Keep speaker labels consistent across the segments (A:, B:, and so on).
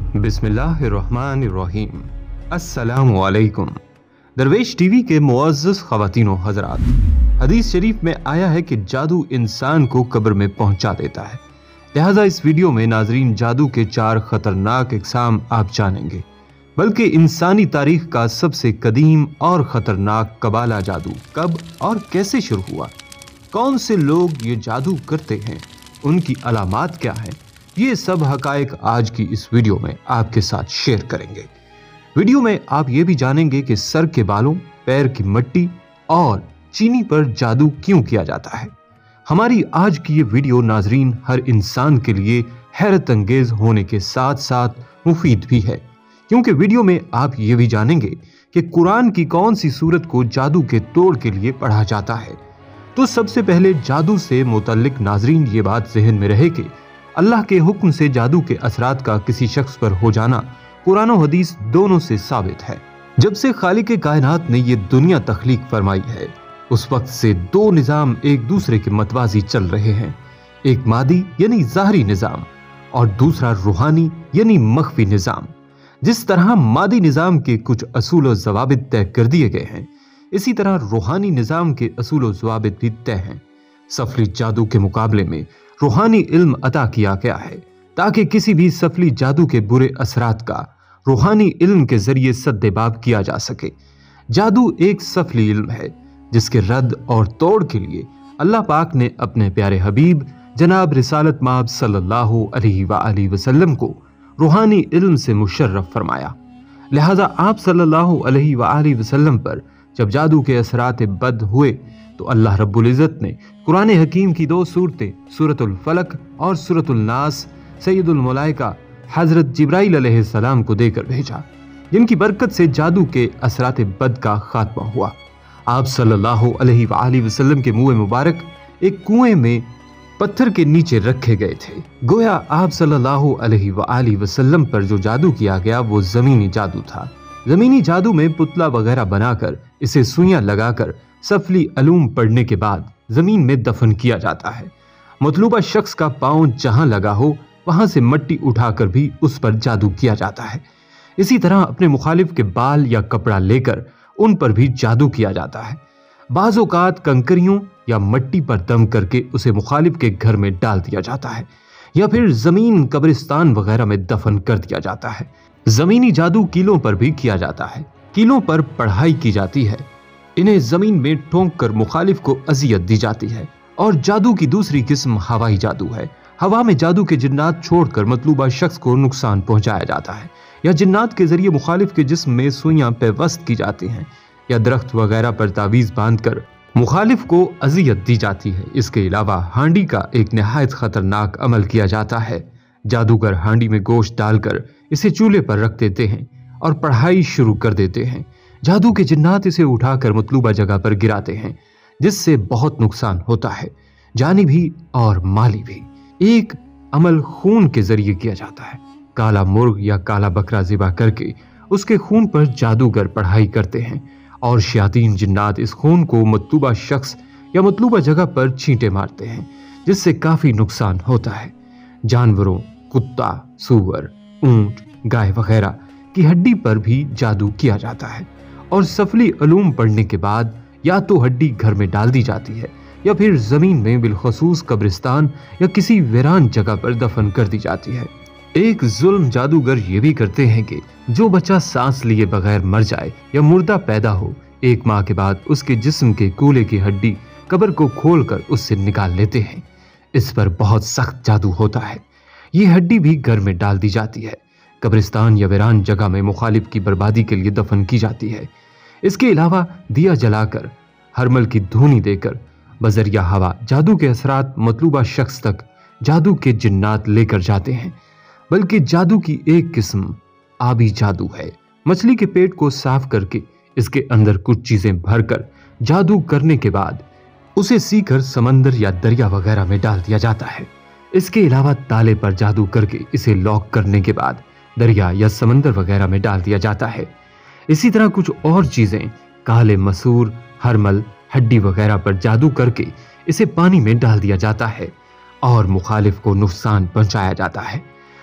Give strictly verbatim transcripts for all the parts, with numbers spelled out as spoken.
A: बिस्मिल्लाहिर्रहमानिर्रहीम। अस्सलामु अलैकुम। दरवेश टीवी के मुअज़्ज़ज़ ख़वातीन व हज़रात, हदीस शरीफ में आया है कि जादू इंसान को कब्र में पहुंचा देता है। लिहाजा इस वीडियो में नाजरीन जादू के चार खतरनाक इक़साम आप जानेंगे, बल्कि इंसानी तारीख का सबसे कदीम और ख़तरनाक कबाला जादू कब और कैसे शुरू हुआ, कौन से लोग ये जादू करते हैं, उनकी अलामात क्या हैं, ये सब हकायक आज की इस वीडियो में आपके साथ शेयर करेंगे। वीडियो में आप ये भी जानेंगे कि सर के बालों, पैर की मिट्टी और चीनी पर जादू क्यों किया जाता है। हमारी आज की ये वीडियो नाजरीन हर इंसान के लिए हैरत अंगेज होने के साथ साथ मुफीद भी है, क्योंकि वीडियो में आप ये भी जानेंगे कि कुरान की कौन सी सूरत को जादू के तोड़ के लिए पढ़ा जाता है। तो सबसे पहले जादू से मुतल्लिक नाजरीन ये बात जहन में रहे कि अल्लाह के हुक्म से जादू के असरात का किसी शख्स पर हो जाना कुरान और हदीस दोनों से साबित है। जब से खालिक कायनात ने ये दुनिया तख्लीक फरमाई है, उस वक्त से दो निज़ाम एक दूसरे के मतवाजी चल रहे हैं। एक मादी यानी ज़ाहरी निज़ाम और दूसरा रूहानी यानी मख्फी निज़ाम। जिस तरह मादी निज़ाम के कुछ असूल व ज़वाबित तय कर दिए गए हैं, इसी तरह रूहानी निज़ाम के असूल व ज़वाबित भी तय हैं। सफली जादू के मुकाबले में रूहानी इल्म अता किया गया है ताकि किसी भी सफली जादू के बुरे असरात का रूहानी इल्म के जरिए सद्देबाब किया जा सके। जादू एक सफली इल्म है जिसके रद्द और तोड़ के लिए अल्लाह पाक ने अपने प्यारे हबीब जनाब रिसालत माब सल्लल्लाहु अलैहि वआलिहि वसल्लम को रूहानी इल्म से मुशर्रफ फरमाया। लिहाजा आप सल्लल्लाहु अलैहि वआलिहि वसल्लम पर जब जादू के असरात बद हुए तो अल्लाह रब्बुल इज़्ज़त ने कुरान हकीम की दो सूरतें सूरतुल फलक और सूरतुल नास सैयदुल मलाइका हज़रत जिब्राइल अलैहिस्सलाम को देकर भेजा, जिनकी बरकत से जादू के असरात बद का खात्मा हुआ। आप सल्लल्लाहु अलैहि वआलिहि वसल्लम के मुंह मुबारक एक कुएं में पत्थर के नीचे रखे गए थे। गोया आप सल्लल्लाहु अलैहि वआलिहि वसल्लम पर जो जादू किया गया वो ज़मीनी जादू था। ज़मीनी जादू में पुतला वगैरह बनाकर इसे सुइयां लगाकर सफली अलूम पढ़ने के बाद जमीन में दफन किया जाता है। मतलूबा शख्स का पांव जहां लगा हो वहां से मिट्टी उठाकर भी उस पर जादू किया जाता है। इसी तरह अपने मुखालिफ के बाल या कपड़ा लेकर उन पर भी जादू किया जाता है। बाज़ औक़ात कंकरियों या मिट्टी पर दम करके उसे मुखालिफ के घर में डाल दिया जाता है या फिर जमीन कब्रिस्तान वगैरह में दफन कर दिया जाता है। जमीनी जादू कीलों पर भी किया जाता है। कीलों पर पढ़ाई की जाती है, इन्हें जमीन में ठोंक कर मुखालिफ को अजियत दी जाती है। और जादू की दूसरी किस्म हवाई जादू है। हवा में जादू के जिन्नात छोड़कर मतलूबा शख्स को नुकसान पहुंचाया जाता है, या जिन्नात के जरिए मुखालिफ के जिस्म में सुइयां पेवस्त की जाती हैं, या दरख्त वगैरह पर तावीज़ बांधकर मुखालिफ को अजियत दी जाती है। इसके अलावा हांडी का एक नहायत खतरनाक अमल किया जाता है। जादूगर हांडी में गोश्त डालकर इसे चूल्हे पर रख देते हैं और पढ़ाई शुरू कर देते हैं। जादू के जिन्नात इसे उठाकर मतलूबा जगह पर गिराते हैं, जिससे बहुत नुकसान होता है, जानी भी और माली भी। एक अमल खून के जरिए किया जाता है। काला मुर्ग या काला बकरा ज़िबा करके उसके खून पर जादूगर पढ़ाई करते हैं और शयातीन जिन्नात इस खून को मतलूबा शख्स या मतलूबा जगह पर छींटे मारते हैं, जिससे काफी नुकसान होता है। जानवरों, कुत्ता, सूअर, ऊंट, गाय वगैरह की हड्डी पर भी जादू किया जाता है और सफली अलूम पढ़ने के बाद या तो हड्डी घर में डाल दी जाती है या फिर जमीन में बिलखसूस कब्रिस्तान या किसी वीरान जगह पर दफन कर दी जाती है। एक जुल्म जादूगर ये भी करते हैं कि जो बच्चा सांस लिए बगैर मर जाए या मुर्दा पैदा हो, एक माह के बाद उसके जिस्म के कूल्हे की हड्डी कब्र को खोलकर उससे निकाल लेते हैं। इस पर बहुत सख्त जादू होता है। ये हड्डी भी घर में डाल दी जाती है, कब्रिस्तान या वीरान जगह में मुखालिफ की बर्बादी के लिए दफन की जाती है। इसके अलावा दिया जलाकर हरमल की धूनी देकर बजरिया हवा जादू के असरात मतलूबा शख्स तक जादू के जिन्नात लेकर जाते हैं। बल्कि जादू की एक किस्म आबी जादू है। मछली के पेट को साफ करके इसके अंदर कुछ चीजें भरकर जादू करने के बाद उसे सीकर समंदर या दरिया वगैरह में डाल दिया जाता है। इसके अलावा ताले पर जादू करके इसे लॉक करने के बाद दरिया या समंदर वगैरह में डाल दिया जाता है। इसी तरह कुछ और चीजें काले मसूर, हरमल, हड्डी वगैरह पर जादू करके इसे पानी में डाल दिया जाता है और मुखालिफ को नुकसान पहुंचाया जाता है।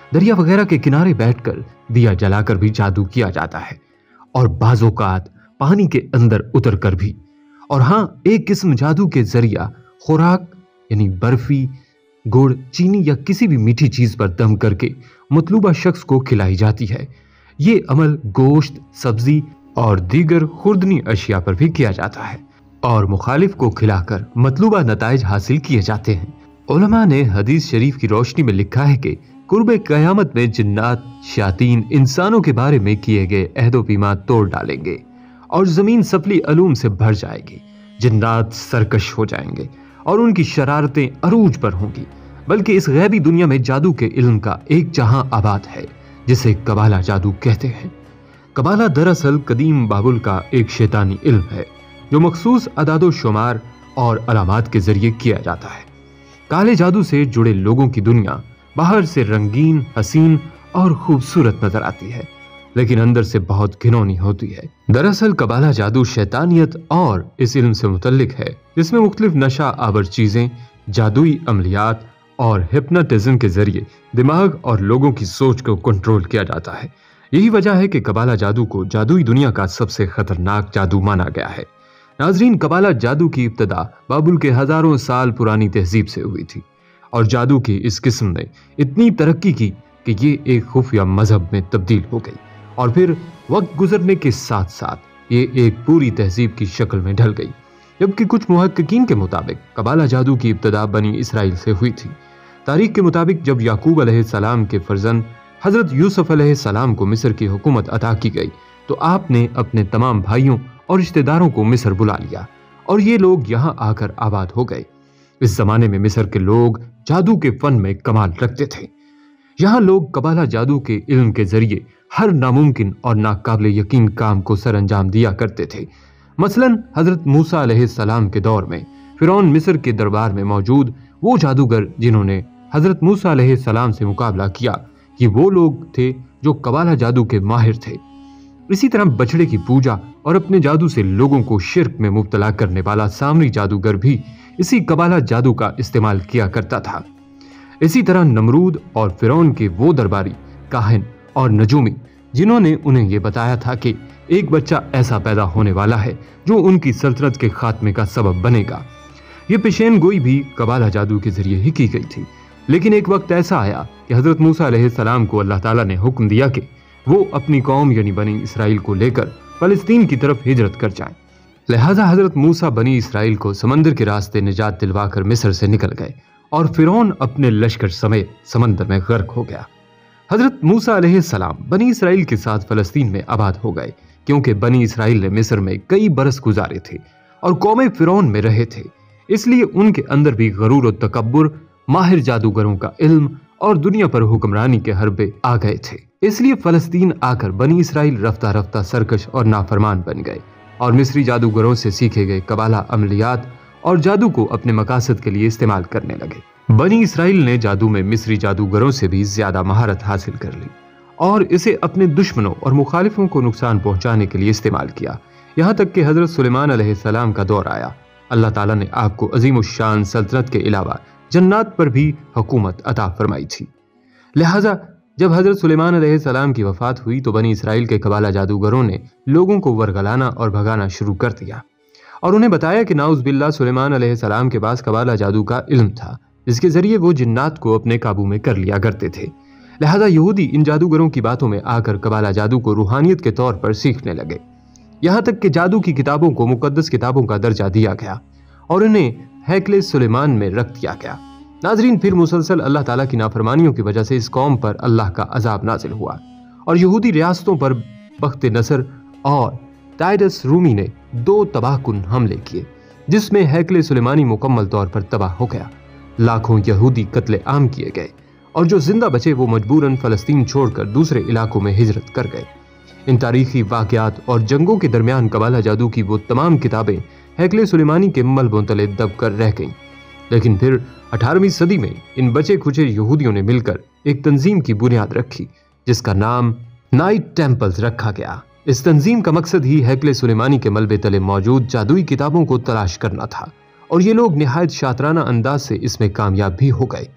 A: دریا وغیرہ کے کنارے بیٹھ کر دیا جلا کر بھی جادو کیا جاتا ہے، اور بعض اوقات پانی کے اندر اتر کر بھی۔ اور ہاں، ایک قسم جادو کے ذریعہ خوراک یعنی برفی، گڑ، چینی یا کسی بھی میٹھی چیز پر دم کر کے مطلوبہ شخص کو کھلائی جاتی ہے۔ یہ عمل گوشت، سبزی اور دیگر خوردنی اشیاء پر بھی کیا جاتا ہے، اور مخالف کو کھلا کر مطلوبہ نتائج حاصل کیے جاتے ہیں۔ علماء نے حدیث شریف کی روشنی میں لکھا ہے کہ قرب قیامت میں جنات، شیاطین انسانوں کے بارے میں کیے گئے عہد و پیمان توڑ ڈالیں گے، اور زمین سفلی علوم سے بھر جائے گی۔ جنات سرکش ہو جائیں گے اور ان کی شرارتیں عروج پر ہوں گی، بلکہ اس غیبی دنیا میں جادو کے علم کا ایک جہاں آباد ہے جسے قبالہ جادو کہتے ہیں۔ قبالہ دراصل قدیم بابل کا ایک شیطانی علم ہے جو مخصوص اعداد و شمار اور علامات کے ذریعے کیا جاتا ہے۔ کالے جادو سے جڑے لوگوں کی دنیا باہر سے رنگین، حسین اور خوبصورت نظر آتی ہے، لیکن اندر سے بہت گھنونی ہوتی ہے۔ دراصل قبالہ جادو شیطانیت اور اس علم سے متعلق ہے جس میں مختلف نشہ آور چیزیں، جادوئی عملیات اور ہپناٹزم کے ذریعے دماغ اور لوگوں کی سوچ کو کنٹرول کیا جاتا ہے۔ یہی وجہ ہے کہ قبالہ جادو کو جادوئی دنیا کا سب سے خطرناک جادو مانا گیا ہے۔ ناظرین، قبالہ جادو کی ابتدا بابل کے ہزاروں سال پرانی تہذیب سے ہوئی تھی، اور جادو کی اس قسم نے اتنی ترقی کی کہ یہ ایک خفیہ مذہب میں تبدیل ہو گئی، اور پھر وقت گزرنے کے ساتھ ساتھ یہ ایک پوری تہذیب کی شکل میں ڈھل گئی۔ جبکہ کچھ محققین کے مطابق قبالہ جادو کی ابتدا بنی اسرائیل سے ہوئی تھی۔ تاریخ کے مطابق جب یعقوب علیہ السلام کے فرزند حضرت یوسف علیہ السلام کو مصر کی حکومت عطا کی گئی تو آپ نے اپنے تمام بھائیوں اور رشتہ داروں کو مصر بلا لیا، اور یہ لوگ یہاں آ کر آباد ہو گئے۔ اس زمانے میں مصر کے لوگ جادو کے فن میں کمال رکھتے تھے۔ یہاں لوگ قبالہ جادو کے علم کے ذریعے ہر ناممکن اور ناقابل یقین کام کو سر انجام دیا کرتے تھے۔ مثلاً حضرت موسیٰ علیہ السلام کے دور میں فرعون مصر کے دربار میں موجود وہ جادوگر جنہوں نے حضرت موسیٰ علیہ السلام سے مقابلہ کیا، یہ وہ لوگ تھے جو قبالہ جادو کے ماہر تھے۔ اسی طرح بچڑے کی پوجا اور اپنے جادو سے لوگوں کو شرک میں مبتلا کرنے والا سامری جادوگر بھی اسی قبالہ جادو کا استعمال کیا کرتا تھا۔ اسی طرح نمرود اور فرعون کے وہ درباری، کاہن اور نجومی جنہوں نے انہیں یہ بتایا تھا کہ ایک بچہ ایسا پیدا ہونے والا ہے جو ان کی سلطنت کے خاتمے کا سبب بنے گا، یہ پیشین گوئی بھی قبالہ جادو کے ذریعے ہی کی گئی تھی۔ لیکن ایک وقت ایسا آیا کہ حضرت موسیٰ علیہ السلام کو اللہ تعالیٰ نے حکم دیا کہ وہ اپنی قوم یعنی بنی اسرائیل کو لے کر فلسطین کی طرف ہجرت کر جائیں۔ لہٰذا حضرت موسیٰ بنی اسرائیل کو سمندر کے راستے نجات دلوا کر مصر سے نکل گئے، اور فرعون اپنے لشکر سمیت سمندر میں غرق ہو گیا۔ حضرت موسیٰ علیہ السلام بنی اسرائیل کے ساتھ فلسطین میں آباد ہو گئے، کیونکہ بنی اسرائیل نے مصر میں کئی برس گزارے تھے اور قوم فرعون میں رہے تھے، اس لیے ان کے اندر بھی غرور و تکبر، ماہر جادوگروں کا علم اور دنیا پر حکمرانی کے حربے آ گئے تھے۔ اس لیے فلسطین آ کر بنی اسرائیل رفتہ رفتہ سرکش اور نافرمان بن گئے، اور مصری جادوگروں سے سیکھے گئے قبالہ عملیات اور جادو کو اپنے مقاصد کے لیے استعمال کرنے لگے۔ بنی اسرائیل نے جادو میں مصری جادوگروں سے بھی زیادہ مہارت حاصل کر لی، اور اسے اپنے دشمنوں اور مخالفوں کو نقصان پہنچانے کے لیے استعمال کیا، یہاں تک کہ حضرت سلیمان علیہ السلام کا دور آیا۔ اللہ تعالیٰ نے آپ کو عظیم الشان سلطنت کے علاوہ جنات پر بھی حکومت عطا فرمائی تھی۔ لہٰذا جب حضرت سلیمان علیہ السلام کی وفات ہوئی تو بنی اسرائیل کے قبالہ جادوگروں نے لوگوں کو ورگلانا اور بھگانا شروع کر دیا، اور انہیں بتایا کہ نعوذ باللہ سلیمان علیہ السلام کے پاس قبالہ جادو کا علم تھا، جس کے ذریعے وہ جنات کو اپنے قابو میں کر لیا کرتے تھے۔ لہٰذا یہودی ان جادوگروں کی باتوں میں آ کر قبالہ جادو کو روحانیت کے طور پر سیکھنے لگے، یہاں تک کہ جادو کی کتابوں کو مقدس کتابوں کا درجہ دیا گیا اور انہیں ہیکل سلیمان میں رکھ دیا گیا۔ ناظرین، پھر مسلسل اللہ تعالیٰ کی نافرمانیوں کی وجہ سے اس قوم پر اللہ کا عذاب نازل ہوا، اور یہودی ریاستوں پر بخت نصر اور ٹائٹس رومی نے دو تباہ کن حملے کیے، جس میں ہیکل سلیمانی مکمل طور پر تباہ ہو گیا۔ لاکھوں یہودی قتل عام کیے گئے، اور جو زندہ بچے وہ مجبوراً فلسطین چھوڑ کر دوسرے علاقوں میں ہجرت کر گئے۔ ان تاریخی واقعات اور جنگوں کے درمیان قبالہ جادو کی وہ تمام کتابیں ہیکل سلیمانی کے ملبوں تلے دب کر رہ گئیں، لیکن پھر اٹھارہویں صدی میں ان بچے کھچے یہودیوں نے مل کر ایک تنظیم کی بنیاد رکھی جس کا نام نائٹ ٹیمپلز رکھا گیا۔ اس تنظیم کا مقصد ہی ہیکل سلیمانی کے ملبے تلے موجود جادوئی کتابوں کو تلاش کرنا تھا، اور یہ لوگ نہایت شاطرانہ انداز سے اس میں کامیاب بھی ہو گئے۔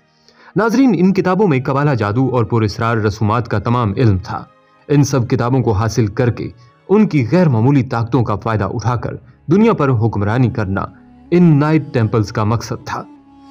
A: नाजरीन, इन किताबों में कबाला जादू और पुरस्रार रसूमात का तमाम इल्म था। इन सब किताबों को हासिल करके उनकी गैर मामूली ताकतों का फायदा उठाकर दुनिया पर हुक्मरानी करना इन नाइट टेम्पल्स का मकसद था।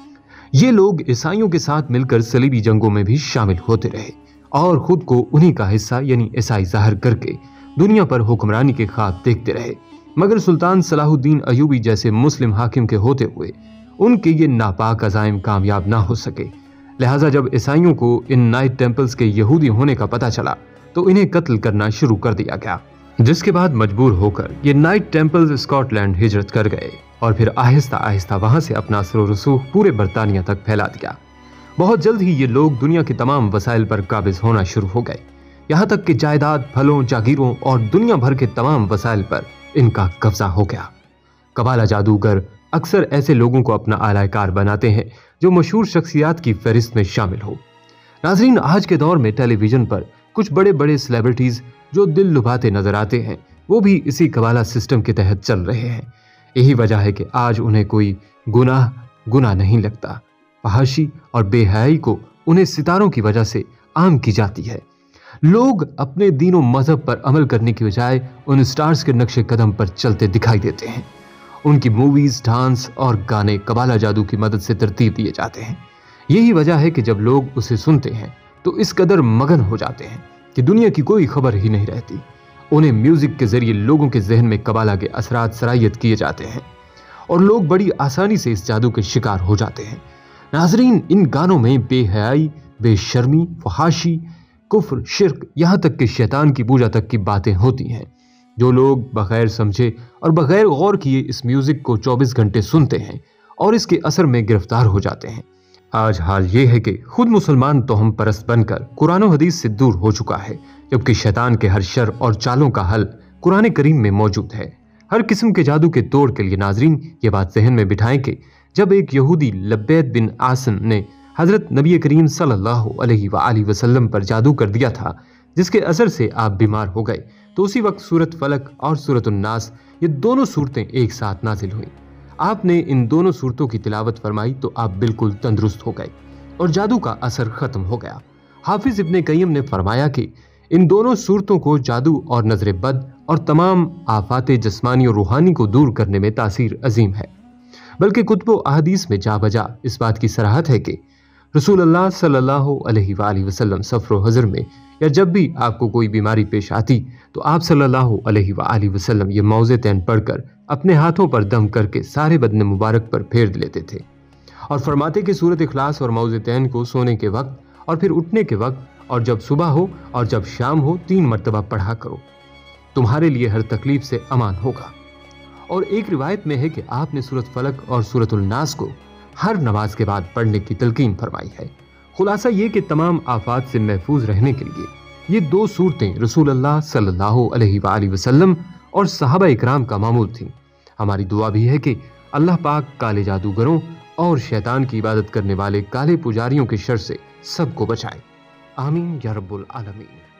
A: ये लोग ईसाइयों के साथ मिलकर सलीबी जंगों में भी शामिल होते रहे और खुद को उन्हीं का हिस्सा यानी ईसाई जाहिर करके दुनिया पर हुक्मरानी के ख्वाब देखते रहे। मगर सुल्तान सलाहुद्दीन अयूबी जैसे मुस्लिम हाकिम के होते हुए उनके ये नापाक अज़ाइम कामयाब ना हो सके। लिहाजा जब ईसाइयों को इन नाइट टेम्पल्स के यहूदी होने का पता चला तो इन्हें कत्ल करना शुरू कर दिया गया, जिसके बाद मजबूर होकर ये नाइट टेम्पल्स स्कॉटलैंड हिजरत कर गए और फिर आहिस्ता आहिस्ता वहां से अपना असर व रसूख पूरे बरतानिया तक फैला दिया। बहुत जल्द ही ये लोग दुनिया के तमाम वसाइल पर काबिज होना शुरू हो गए, यहाँ तक कि जायदाद, फलों, जागीरों और दुनिया भर के तमाम वसाइल पर इनका कब्जा हो गया। कबाला जादूगर अक्सर ऐसे लोगों को अपना आलाकार बनाते हैं जो मशहूर शख्सियात की फहरिस्त में शामिल हो। नाजरीन, आज के दौर में टेलीविजन पर कुछ बड़े बड़े सेलिब्रिटीज जो दिल लुभाते नजर आते हैं वो भी इसी कबाला सिस्टम के तहत चल रहे हैं। यही वजह है कि आज उन्हें कोई गुनाह गुनाह नहीं लगता। फहाशी और बेहयाई को उन्हें सितारों की वजह से आम की जाती है। लोग अपने दीन और मजहब पर अमल करने की बजाय उन स्टार्स के नक्शे कदम पर चलते दिखाई देते हैं। उनकी मूवीज, डांस और गाने कबाला जादू की मदद से तरतीब दिए जाते हैं। यही वजह है कि जब लोग उसे सुनते हैं तो इस कदर मगन हो जाते हैं कि दुनिया की कोई खबर ही नहीं रहती। उन्हें म्यूजिक के जरिए लोगों के जहन में कबाला के असरात सरायत किए जाते हैं और लोग बड़ी आसानी से इस जादू के शिकार हो जाते हैं। नाजरीन, इन गानों में बेहयाई, बेशर्मी, फहाशी, कुफ्र, शिर्क, यहाँ तक कि शैतान की पूजा तक की बातें होती हैं। जो लोग बगैर समझे और बगैर गौर किए इस म्यूजिक को चौबीस घंटे सुनते हैं और इसके असर में गिरफ्तार हो जाते हैं। आज हाल ये है कि खुद मुसलमान तोहम परस्त बनकर कुरान और हदीस से दूर हो चुका है, जबकि शैतान के हर शर और चालों का हल कुरान करीम में मौजूद है। हर किस्म के जादू के तोड़ के लिए नाजरीन ये बात जहन में बिठाएं कि जब एक यहूदी लब्बैद बिन आसिम ने हजरत नबी करीम सल्लल्लाहु अलैहि वसल्लम पर जादू कर दिया था, जिसके असर से आप बीमार हो गए, तो उसी वक्त सूरत फलक और सूरत उन्नास ये दोनों सूरतें एक साथ नाजिल हुई। आपने इन दोनों सूरतों की तिलावत फरमाई तो आप बिल्कुल तंदुरुस्त हो गए और जादू का असर खत्म हो गया। हाफिज इब्ने कय्यम ने फरमाया कि इन दोनों सूरतों को जादू और नजर बद और तमाम आफात जिस्मानी और रूहानी को दूर करने में तासीर अजीम है। बल्कि कुतुब अहदीस में जा बजा इस बात की सराहत है कि रसूल अल्लाह सल्लल्लाहु अलैहि वसल्लम सफर व हज़र में या जब भी आपको कोई बीमारी पेश आती तो आप सल्लल्लाहु अलैहि वसल्लम ये मौज़े-तैन पढ़कर अपने हाथों पर दम करके सारे बदन मुबारक पर फेर लेते थे और फरमाते कि सूरत इखलास और मौज़े-तैन को सोने के वक्त और फिर उठने के वक्त और जब सुबह हो और जब शाम हो तीन मरतबा पढ़ा करो, तुम्हारे लिए हर तकलीफ से अमान होगा। और एक रिवायत में है कि आपने सूरत फलक और सूरत उन्नास को हर नमाज के बाद पढ़ने की तलकीन फरमाई है। खुलासा ये कि तमाम आफात से महफूज रहने के लिए ये दो सूरतें रसूल अल्लाह सल्लल्लाहु अलैहि वसल्लम और सहाबा इकराम का मामूल थीं। हमारी दुआ भी है कि अल्लाह पाक काले जादूगरों और शैतान की इबादत करने वाले काले पुजारियों के शर से सबको बचाए। आमीन या रब्बुल आलमीन।